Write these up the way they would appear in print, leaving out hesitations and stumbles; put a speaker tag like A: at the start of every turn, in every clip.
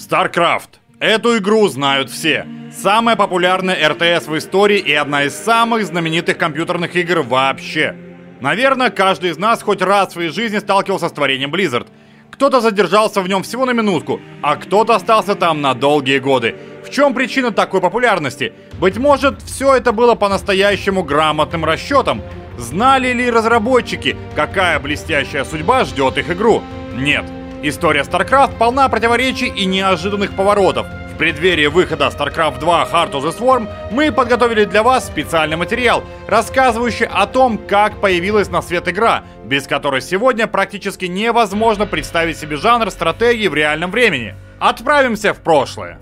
A: StarCraft. Эту игру знают все. Самая популярная РТС в истории и одна из самых знаменитых компьютерных игр вообще. Наверное, каждый из нас хоть раз в своей жизни сталкивался с творением Blizzard. Кто-то задержался в нем всего на минутку, а кто-то остался там на долгие годы. В чем причина такой популярности? Быть может, все это было по-настоящему грамотным расчетом? Знали ли разработчики, какая блестящая судьба ждет их игру? Нет. История StarCraft полна противоречий и неожиданных поворотов. В преддверии выхода StarCraft 2 Heart of the Swarm мы подготовили для вас специальный материал, рассказывающий о том, как появилась на свет игра, без которой сегодня практически невозможно представить себе жанр стратегии в реальном времени. Отправимся в прошлое.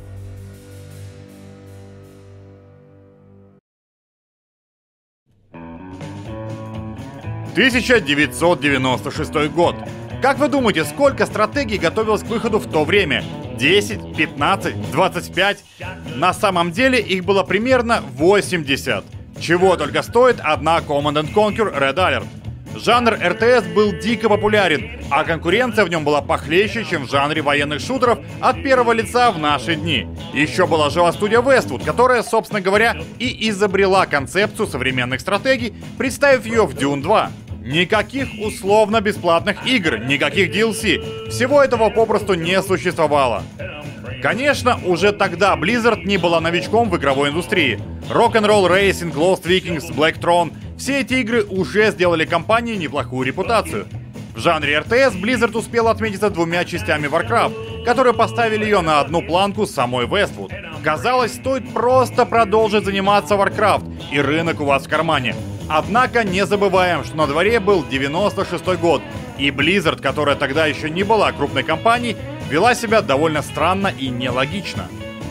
A: «1996 год. Как вы думаете, сколько стратегий готовилось к выходу в то время? 10, 15, 25? На самом деле их было примерно 80. Чего только стоит одна Command & Conquer Red Alert. Жанр РТС был дико популярен, а конкуренция в нем была похлеще, чем в жанре военных шутеров от первого лица в наши дни. Еще была жива студия Westwood, которая, собственно говоря, и изобрела концепцию современных стратегий, представив ее в Dune 2. Никаких условно-бесплатных игр, никаких DLC. Всего этого попросту не существовало. Конечно, уже тогда Blizzard не была новичком в игровой индустрии. Rock'n'Roll Racing, Lost Vikings, Black Throne — все эти игры уже сделали компании неплохую репутацию. В жанре РТС Blizzard успела отметиться двумя частями Warcraft, которые поставили ее на одну планку с самой Westwood. Казалось, стоит просто продолжить заниматься Warcraft, и рынок у вас в кармане. Однако не забываем, что на дворе был 96-й год, и Blizzard, которая тогда еще не была крупной компанией, вела себя довольно странно и нелогично.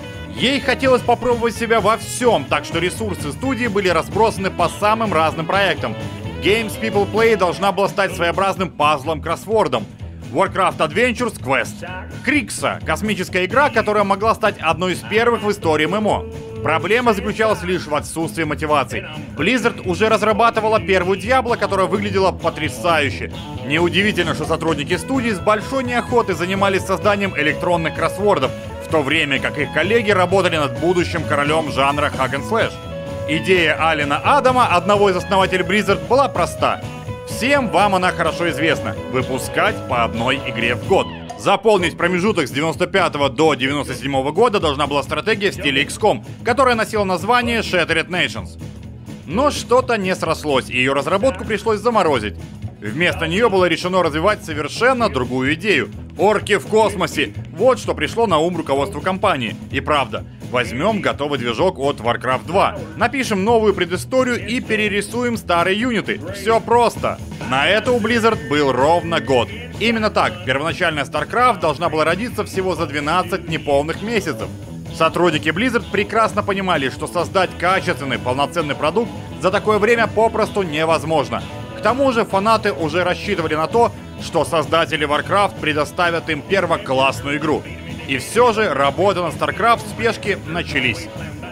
A: Ей хотелось попробовать себя во всем, так что ресурсы студии были разбросаны по самым разным проектам. Games People Play должна была стать своеобразным пазлом-кроссвордом. Warcraft Adventures — Quest. Крикса — космическая игра, которая могла стать одной из первых в истории ММО. Проблема заключалась лишь в отсутствии мотивации. Blizzard уже разрабатывала первую Diablo, которая выглядела потрясающе. Неудивительно, что сотрудники студии с большой неохотой занимались созданием электронных кроссвордов, в то время как их коллеги работали над будущим королем жанра Hack and Slash. Идея Алена Адама, одного из основателей Blizzard, была проста. Всем вам она хорошо известна. Выпускать по одной игре в год. Заполнить промежуток с 95 до 97 года должна была стратегия в стиле XCOM, которая носила название Shattered Nations. Но что-то не срослось, и ее разработку пришлось заморозить. Вместо нее было решено развивать совершенно другую идею. Орки в космосе. Вот что пришло на ум руководству компании. И правда, возьмем готовый движок от Warcraft 2, напишем новую предысторию и перерисуем старые юниты. Все просто. На это у Blizzard был ровно год. Именно так, первоначальная StarCraft должна была родиться всего за 12 неполных месяцев. Сотрудники Blizzard прекрасно понимали, что создать качественный, полноценный продукт за такое время попросту невозможно. К тому же фанаты уже рассчитывали на то, что создатели Warcraft предоставят им первоклассную игру. И все же работа на StarCraft в спешке начались.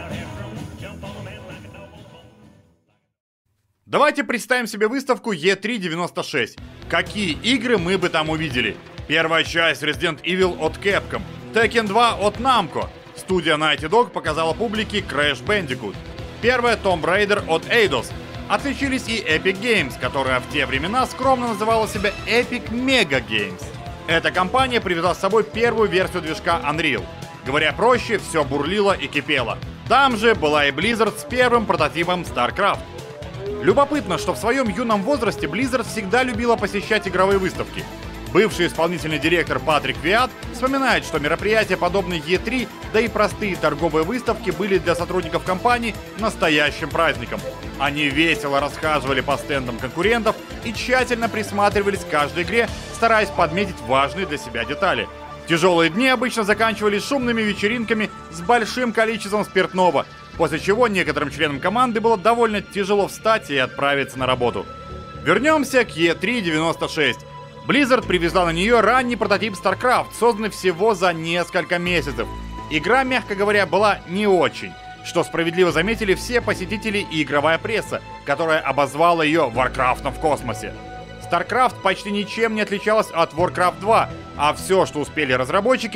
A: Давайте представим себе выставку E3-96. Какие игры мы бы там увидели? Первая часть Resident Evil от Capcom, Tekken 2 от Namco. Студия Naughty Dog показала публике Crash Bandicoot. Первая Tomb Raider от Eidos. Отличились и Epic Games, которая в те времена скромно называла себя Epic Mega Games. Эта компания привезла с собой первую версию движка Unreal. Говоря проще, все бурлило и кипело. Там же была и Blizzard с первым прототипом StarCraft. Любопытно, что в своем юном возрасте Blizzard всегда любила посещать игровые выставки. Бывший исполнительный директор Патрик Виат вспоминает, что мероприятия, подобные E3, да и простые торговые выставки были для сотрудников компании настоящим праздником. Они весело расхаживали по стендам конкурентов и тщательно присматривались к каждой игре, стараясь подметить важные для себя детали. Тяжелые дни обычно заканчивались шумными вечеринками с большим количеством спиртного, после чего некоторым членам команды было довольно тяжело встать и отправиться на работу. Вернемся к E3-96. Blizzard привезла на нее ранний прототип StarCraft, созданный всего за несколько месяцев. Игра, мягко говоря, была не очень, что справедливо заметили все посетители и игровая пресса, которая обозвала ее Warcraft'ом в космосе. StarCraft почти ничем не отличалась от Warcraft 2, а все, что успели разработчики,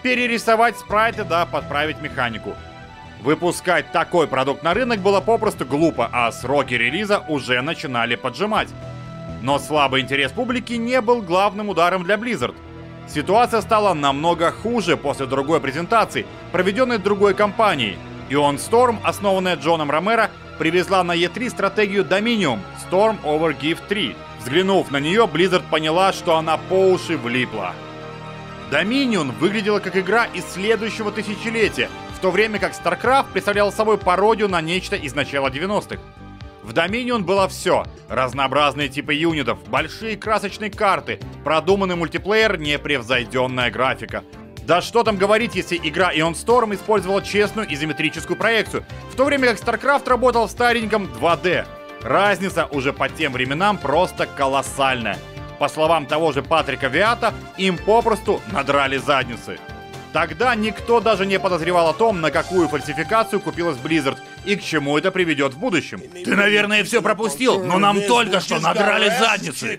A: перерисовать спрайты да подправить механику. Выпускать такой продукт на рынок было попросту глупо, а сроки релиза уже начинали поджимать. Но слабый интерес публики не был главным ударом для Blizzard. Ситуация стала намного хуже после другой презентации, проведенной другой компанией. Ion Storm, основанная Джоном Ромеро, привезла на E3 стратегию Dominion Storm over Gift 3. Взглянув на нее, Blizzard поняла, что она по уши влипла. Dominion выглядела как игра из следующего тысячелетия, в то время как StarCraft представлял собой пародию на нечто из начала 90-х. В Dominion было все. Разнообразные типы юнитов, большие красочные карты, продуманный мультиплеер, непревзойденная графика. Да что там говорить, если игра Ion Storm использовала честную изометрическую проекцию, в то время как StarCraft работал в стареньком 2D. Разница уже по тем временам просто колоссальная. По словам того же Патрика Виата, им попросту надрали задницы. Тогда никто даже не подозревал о том, на какую фальсификацию купилась Blizzard и к чему это приведет в будущем.
B: Ты, наверное, все пропустил, но нам только что надрали задницы.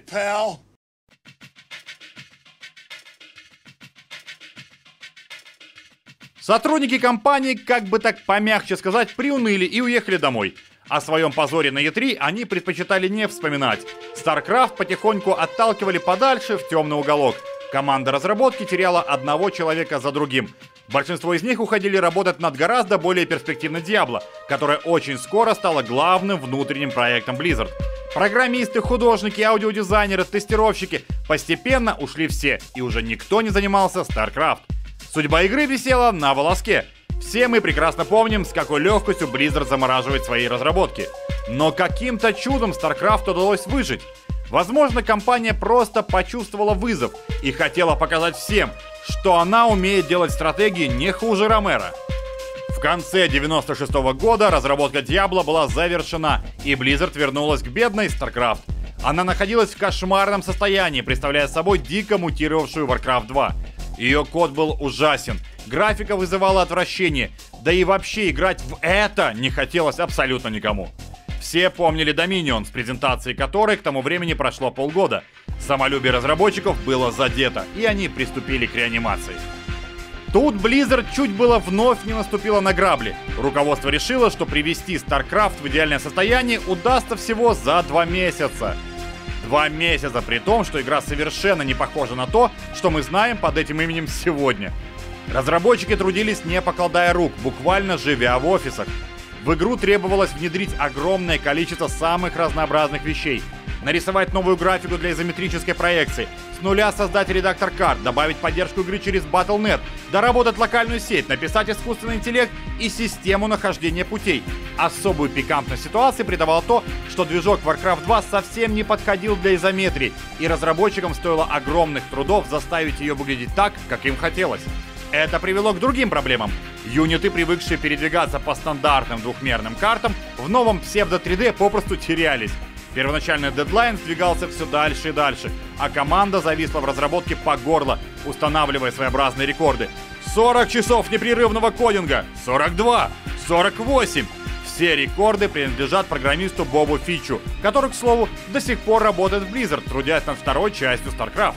A: Сотрудники компании, как бы так помягче сказать, приуныли и уехали домой. О своем позоре на E3 они предпочитали не вспоминать. StarCraft потихоньку отталкивали подальше в темный уголок. Команда разработки теряла одного человека за другим. Большинство из них уходили работать над гораздо более перспективной Diablo, которая очень скоро стала главным внутренним проектом Blizzard. Программисты, художники, аудиодизайнеры, тестировщики постепенно ушли все, и уже никто не занимался StarCraft. Судьба игры висела на волоске. Все мы прекрасно помним, с какой легкостью Blizzard замораживает свои разработки. Но каким-то чудом StarCraft удалось выжить. Возможно, компания просто почувствовала вызов и хотела показать всем, что она умеет делать стратегии не хуже Ромеро. В конце 96-го года разработка Diablo была завершена, и Blizzard вернулась к бедной StarCraft. Она находилась в кошмарном состоянии, представляя собой дико мутировавшую Warcraft 2. Ее код был ужасен, графика вызывала отвращение, да и вообще играть в это не хотелось абсолютно никому. Все помнили Dominion, с презентацией которой к тому времени прошло полгода. Самолюбие разработчиков было задето, и они приступили к реанимации. Тут Blizzard чуть было вновь не наступила на грабли. Руководство решило, что привести StarCraft в идеальное состояние удастся всего за 2 месяца. 2 месяца, при том, что игра совершенно не похожа на то, что мы знаем под этим именем сегодня. Разработчики трудились не покладая рук, буквально живя в офисах. В игру требовалось внедрить огромное количество самых разнообразных вещей. Нарисовать новую графику для изометрической проекции, с нуля создать редактор карт, добавить поддержку игры через Battle.net, доработать локальную сеть, написать искусственный интеллект и систему нахождения путей. Особую пикантность ситуации придавало то, что движок Warcraft 2 совсем не подходил для изометрии, и разработчикам стоило огромных трудов заставить ее выглядеть так, как им хотелось. Это привело к другим проблемам. Юниты, привыкшие передвигаться по стандартным двухмерным картам, в новом псевдо-3D попросту терялись. Первоначальный дедлайн сдвигался все дальше и дальше, а команда зависла в разработке по горло, устанавливая своеобразные рекорды. 40 часов непрерывного кодинга, 42, 48. Все рекорды принадлежат программисту Бобу Фичу, который, к слову, до сих пор работает в Blizzard, трудясь над второй частью StarCraft.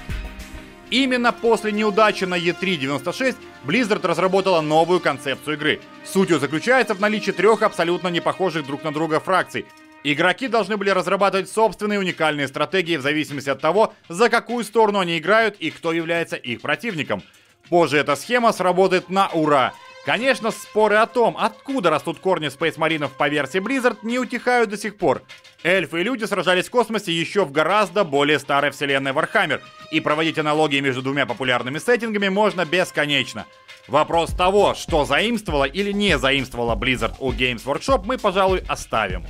A: Именно после неудачи на E3 96 Blizzard разработала новую концепцию игры. Суть ее заключается в наличии 3 абсолютно не похожих друг на друга фракций. Игроки должны были разрабатывать собственные уникальные стратегии в зависимости от того, за какую сторону они играют и кто является их противником. Позже эта схема сработает на ура. Конечно, споры о том, откуда растут корни Space Marine'ов по версии Blizzard, не утихают до сих пор. Эльфы и люди сражались в космосе еще в гораздо более старой вселенной Warhammer, и проводить аналогии между двумя популярными сеттингами можно бесконечно. Вопрос того, что заимствовала или не заимствовала Blizzard у Games Workshop, мы, пожалуй, оставим.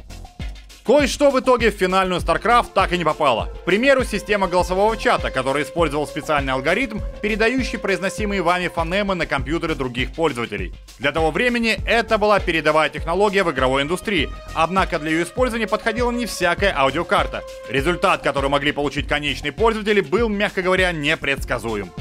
A: Кое-что в итоге в финальную StarCraft так и не попало. К примеру, система голосового чата, который использовал специальный алгоритм, передающий произносимые вами фонемы на компьютеры других пользователей. Для того времени это была передовая технология в игровой индустрии, однако для ее использования подходила не всякая аудиокарта. Результат, который могли получить конечные пользователи, был, мягко говоря, непредсказуем.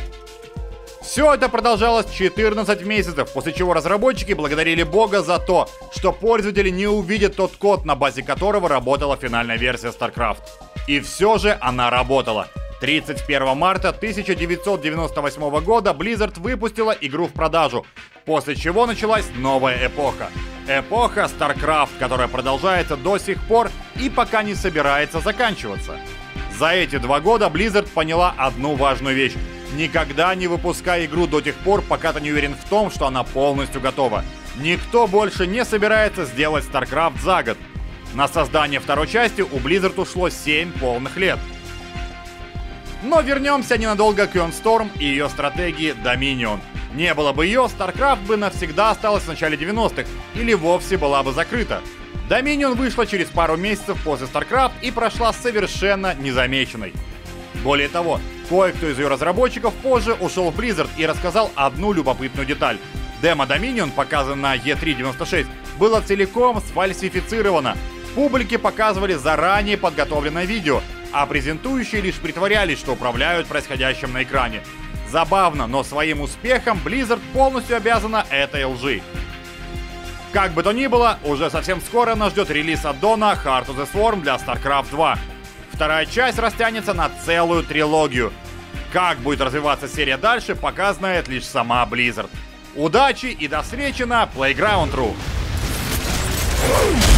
A: Все это продолжалось 14 месяцев, после чего разработчики благодарили Бога за то, что пользователи не увидят тот код, на базе которого работала финальная версия StarCraft. И все же она работала. 31 марта 1998 года Blizzard выпустила игру в продажу, после чего началась новая эпоха. Эпоха StarCraft, которая продолжается до сих пор и пока не собирается заканчиваться. За эти 2 года Blizzard поняла одну важную вещь. Никогда не выпускай игру до тех пор, пока ты не уверен в том, что она полностью готова. Никто больше не собирается сделать StarCraft за год. На создание второй части у Blizzard ушло 7 полных лет. Но вернемся ненадолго к Ion Storm и ее стратегии Dominion. Не было бы ее, StarCraft бы навсегда осталась в начале 90-х или вовсе была бы закрыта. Dominion вышла через пару месяцев после StarCraft и прошла совершенно незамеченной. Более того, кое-кто из ее разработчиков позже ушел в Blizzard и рассказал одну любопытную деталь. Демо Dominion, показанное на E3 96, было целиком сфальсифицировано. Публике показывали заранее подготовленное видео, а презентующие лишь притворялись, что управляют происходящим на экране. Забавно, но своим успехом Blizzard полностью обязана этой лжи. Как бы то ни было, уже совсем скоро нас ждет релиз аддона Heart of the Swarm для StarCraft 2. Вторая часть растянется на целую трилогию. Как будет развиваться серия дальше, пока знает лишь сама Blizzard. Удачи и до встречи на Playground.ru.